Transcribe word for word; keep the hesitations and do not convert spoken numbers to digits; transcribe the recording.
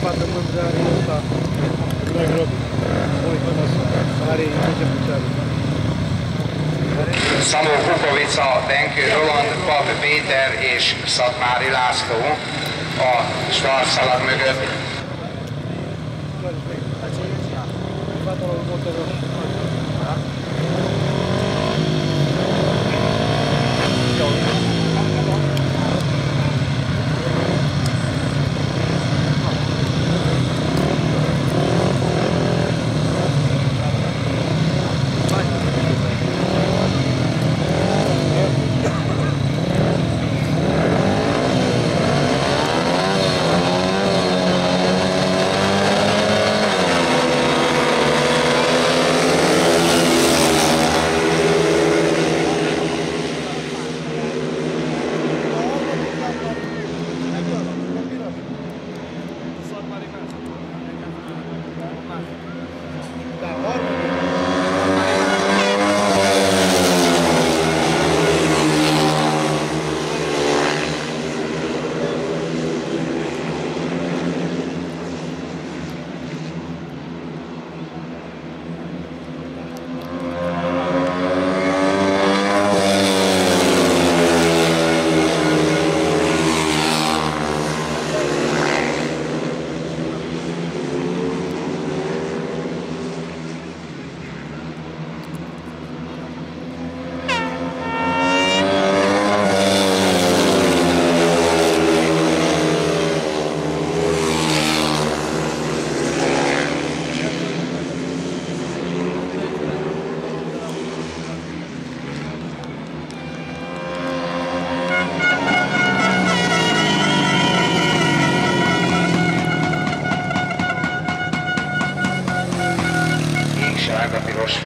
fatto mangiare io sta una roba poi come fare in Szabó Kukovica, Denkő Roland, Pap Péter és Szatmári László a startszalag mögött. Sárga piros